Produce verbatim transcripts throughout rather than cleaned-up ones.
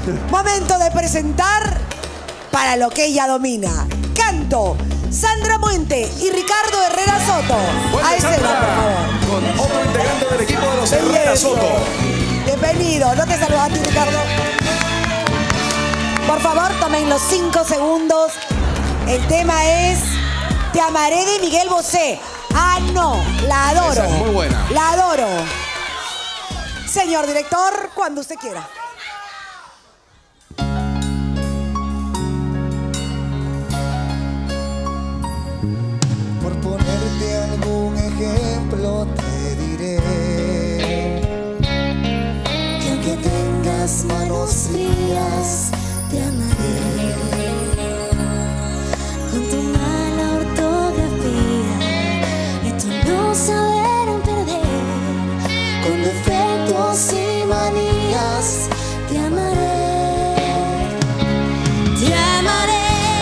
Momento de presentar para lo que ella domina. Canto, Sandra Muente y Ricardo Herrera Soto. Buena A escena, Sandra, por favor. con otro integrante del equipo de los Herrera Soto. Bienvenido. No te saludas a ti, Ricardo. Por favor, tomen los cinco segundos. El tema es Te amaré de Miguel Bosé. Ah, no, la adoro. Esa es muy buena. La adoro. Señor director, cuando usted quiera. Por ponerte algún ejemplo te diré que aunque tengas manos frías te amaré. Con tu mala ortografía y tu no saber perder, con defectos y manías te amaré. Te amaré.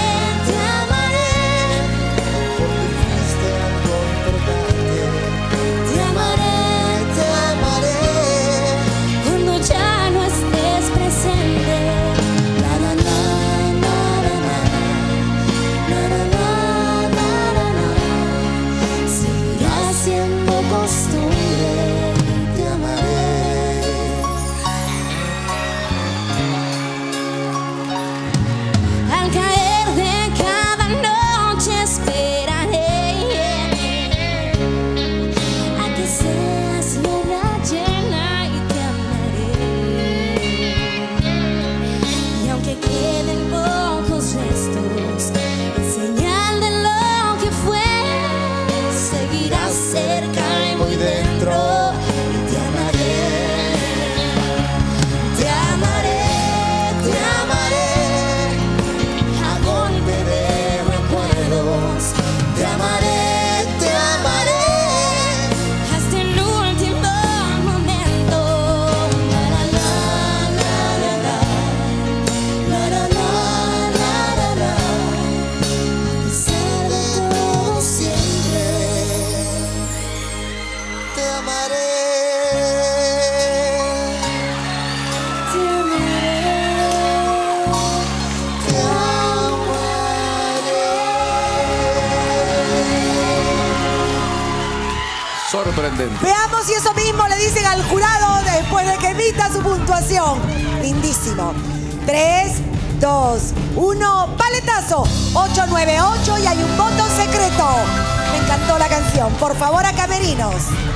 Sorprendente. Veamos si eso mismo le dicen al jurado después de que emita su puntuación. Lindísimo. tres, dos, uno, paletazo. ocho nueve ocho y hay un voto secreto. Me encantó la canción. Por favor, a camerinos.